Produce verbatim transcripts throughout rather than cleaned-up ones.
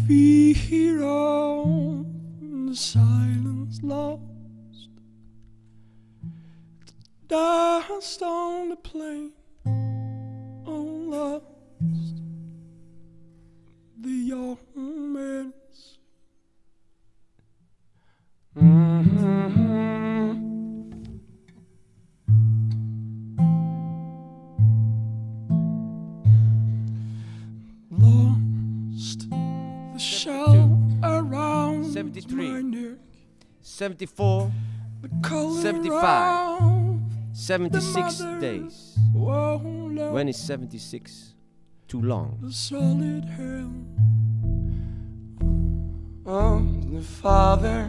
feet on the silence lost, dust on the plain, oh lost, the young man. Mm-hmm. Lost the shell around seventy-three, my neck, seventy-four, seventy-five, seventy-six days. When is seventy-six too long? The solid hell of the Father.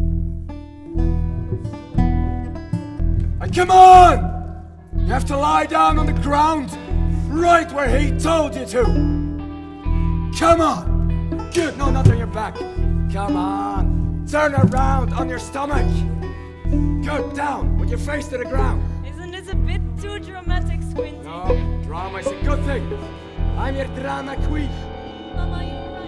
Come on! You have to lie down on the ground, right where he told you to. Come on! Good, no, not on your back. Come on! Turn around on your stomach. Good, down, with your face to the ground. Isn't this a bit too dramatic, Squinty? No, drama is a good thing. I'm your drama queen. Mama, you're right.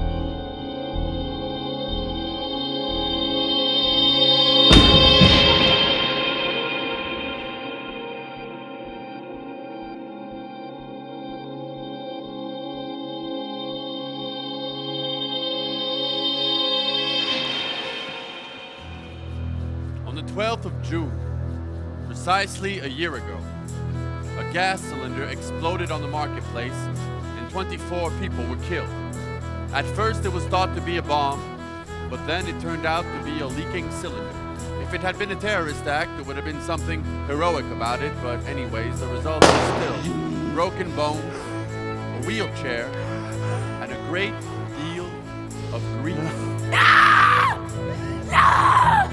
twelfth of June, precisely a year ago, a gas cylinder exploded on the marketplace and twenty-four people were killed. At first it was thought to be a bomb, but then it turned out to be a leaking cylinder. If it had been a terrorist act, there would have been something heroic about it, but anyways, the result is still broken bones, a wheelchair, and a great deal of grief. No! No!